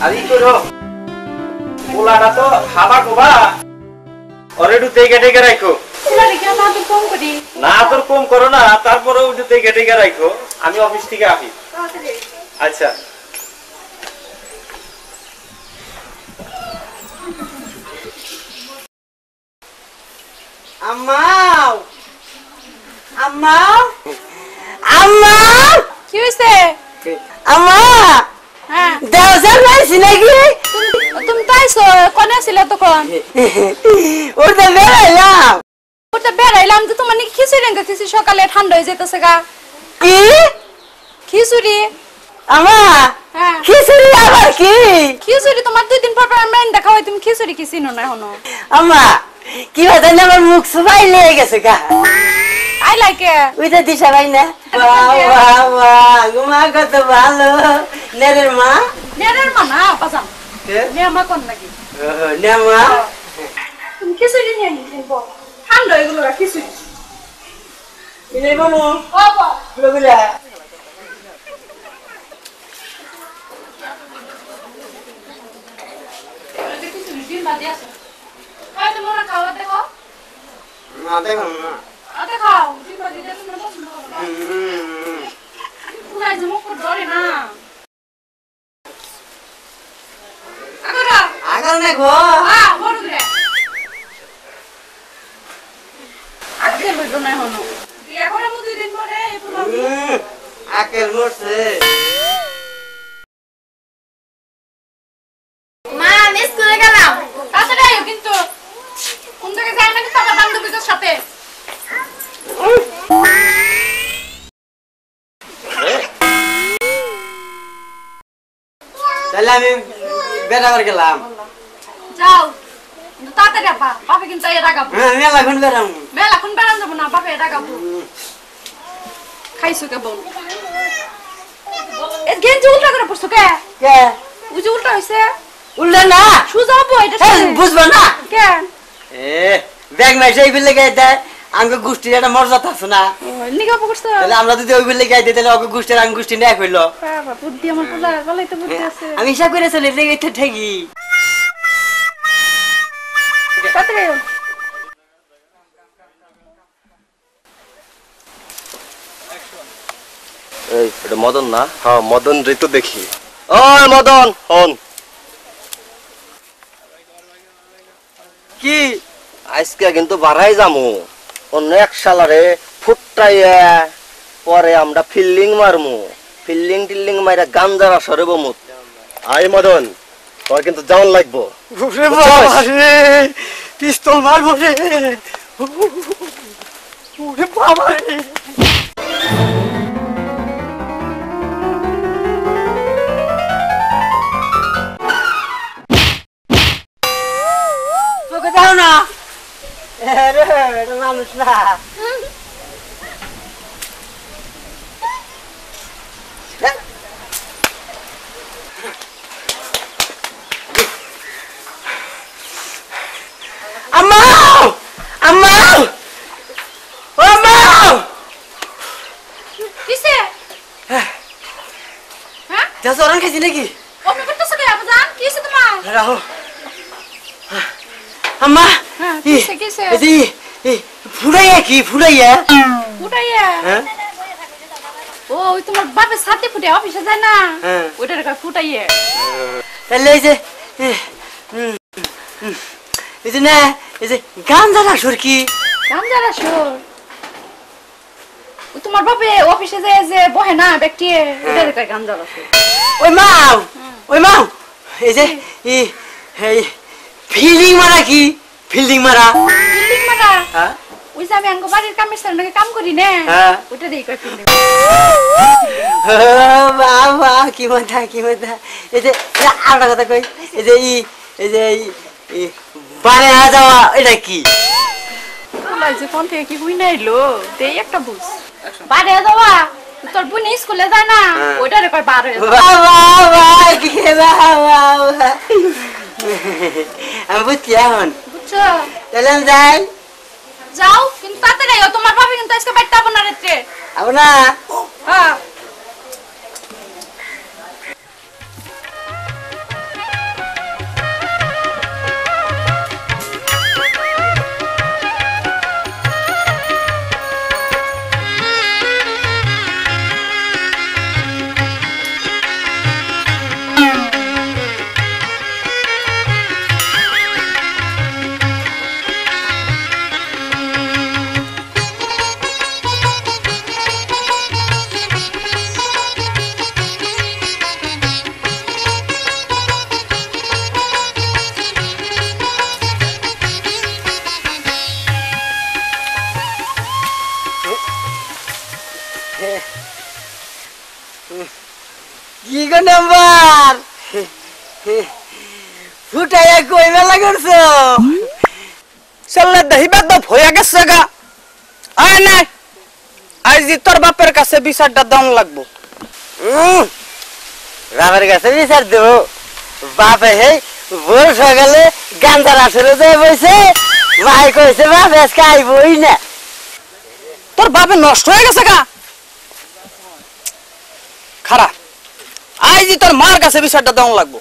আরে করো পোলাটা তো হাবা গোবা অলরেডি তেগে টেগে রাখো না তোর কম করো না তারপরেও তেগে টেগে রাখো আমি অফিস থেকে আসি আচ্ছা আম্মাও আম্মাও আম্মা কি হইছে আম্মা হ্যাঁ দেওসার পাইছি নাকি তুমি তাইছো কোনে ছিলে তখন ওটা বেড়াইলাম ওটা বেড়াইলাম তো তোমার নাকি খিচুড়ি রেঙ্গা খিচুড়ি সকালে ঠান্ডা হয়ে যেতেছে গা কি খিচুড়ি আম্মা হ্যাঁ খিচুড়ি আবার কি খিচুড়ি তোমার 2 দিন পর পর মেন দেখা হয় তুমি খিচুড়ি কি চিনো না এখনো আম্মা কি বাতা না আমার মুখ সুবাই লেগে গেছে গা আই লাইক ওইটা দিশা ভাই না বাহ বাহ বাহ গুমা কত ভালো নেরের মা নেরের মা না পাজাম নে মা কোন নাকি নে মা তুমি খিচুড়ি নিয়ে নিবো ঠান্ডা এগুলো খিচুড়ি ইনে মামু বাবা লগুলা না দেখো না আগার না গো আকেল মরছে মা আমি স্কুলে গেলাম তাড়াতাড়ি আইও কিন্তু কোন জায়গায় যাই না কিন্তু আমার বান্ধবীদের সাথে তাহলে আমি বেড়াবার গেলাম যাও কিন্তু তাড়াতাড়ি আপা বাপে কিন্তু এর আগাবো মেলা কোন বেড়াম মেলা কোন বেড়ান যাবো না বাপে এর আগাবো খাইছো কে বোন এ গেঞ্জি উল্টা করে পড়ছো কে কে ওই যে উল্টা হইছে উল্টা না সুজা হবো এটা বুঝবো না কে এ ব্যাগ মাইছে এই বিলে গাইতে আঙ্গ গোষ্ঠীর একটা মর্যাদা আছে না নিগা পড়ছো তাহলে আমরা যদি ওই বিলে গাইতে তাহলে ওকে গোষ্ঠীর আঙ্গ গোষ্ঠী নেক হইলো বাবা বুদ্ধি আমার পোলা গলাই তো বুদ্ধি আছে আমি হিসাব করে চলে এটা ঠেকি তাড়াতাড়ি এই এটা মদন না হ্যাঁ মদন রে তো দেখি ওই মদন হন কি আজকে কিন্তু বাড়াই যামু অন্য এক সালারে ফুটাইয়া পরে আমরা ফিল্ডিং মারমু ফিল্ডিং টিল্ডিং মাইরা গাঞ্জার আসরে বমু আই মদন তোর কিন্তু জান লাগবো রে বাবা রে পিস্তল মারবো রে ওরে বাবা রে তোকে দাও না রে এটা মানুষ না আম্মাও আম্মাও আম্মাও কিসে হ্যাঁ যা জরান খাইছি নাকি আপনি করতেছো কে আবাজান কিসে তোমার রাহো আম্মা হ্যাঁ কিসে কিসে এই ফুলাইয়া কি ফুলাইয়া ফুটাইয়া হ্যাঁ ও ওই তোমার বাপের সাথে ফুটে অফিসে যায় না হ্যাঁ ওইটার কয় ফুটাইয়া তাহলে এই যে এই যে না এই যে গাঞ্জার আসর কি গাঞ্জার আসর ও তোমার বাপে অফিসে যায় যে বহে না ব্যক্তি ওইটার কয় গাঞ্জার আসর ওই মাও এই যে এই ফিল্ডিং মারা কি ফিল্ডিং মারা ফিল্ডিং মারা হ্যাঁ ওই যে আমি আঙ্গ বাড়ির কামের সামনে কাম করি না হ্যাঁ ওইটা দিয়ে কয় ফিল্ডিং বাবা কি মজা এই যে আর কথা কই এই যে বারে যাওয়া এটা কি বলাই যে কোন থেকে কি হই নাইলো দেই একটা বুঝ বাড়ি যাওয়া তোর বোন স্কুলে যায় না ওইটারে কয় বার হয়ে বাবা কি বাবা আমি বুঝছি এখন বুঝছো তাহলে আমি যাই যাও কিন্তু তাড়াতাড়ি আইও তোমার বাবা কিন্তু আজকে বাইতে হবে না রে আবো না হ্যাঁ কি গো নাম্বার ফুটাইয়া কই মেলা করছো চলে দহিবাদ হয়ে গেছে গা আয় না আজ তোর বাপের কাছে বিচারটা দাম লাগবো বাবার কাছে বিচার দেবো বাপে হেই ভোর সকালে গান্ধার আসলে যায় বইছে মাই কইছে বাপ আজকে আইবই না তোর বাপে নষ্ট হয়ে গেছে গা খারাপ আজ তোর মার কাছে বিচারটা দাম লাগবো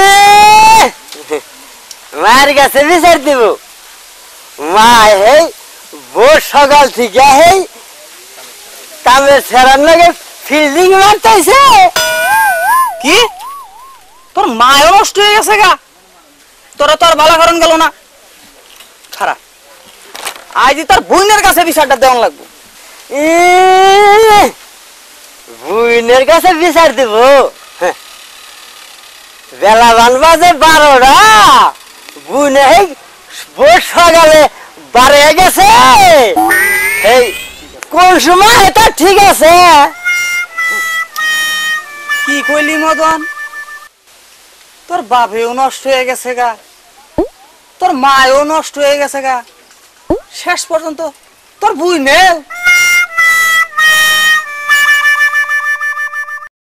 মার কাছে বিচার দিব মা হেই ভোর সকাল থেকে হেই কামের ছেড়ার লাগে ফিল্ডিং মারতেছে কি তোর মায়ও নষ্ট হয়ে গেছে গা তোরা তোর ভালো কারণ গেল না খারাপ আজ তোর বোনের কাছে বিচারটা দেওয়ান লাগবো বুইনের কাছে বিচার দিব বেলা বাজে 12টা বুনে ভোর সকালে বারে গেছে এই কোন সময় এটা ঠিক আছে কি কইলি মদন তোর বাপেও নষ্ট হয়ে গেছে গা তোর মায়ও নষ্ট হয়ে গেছে গা শেষ পর্যন্ত তোর বুই নেও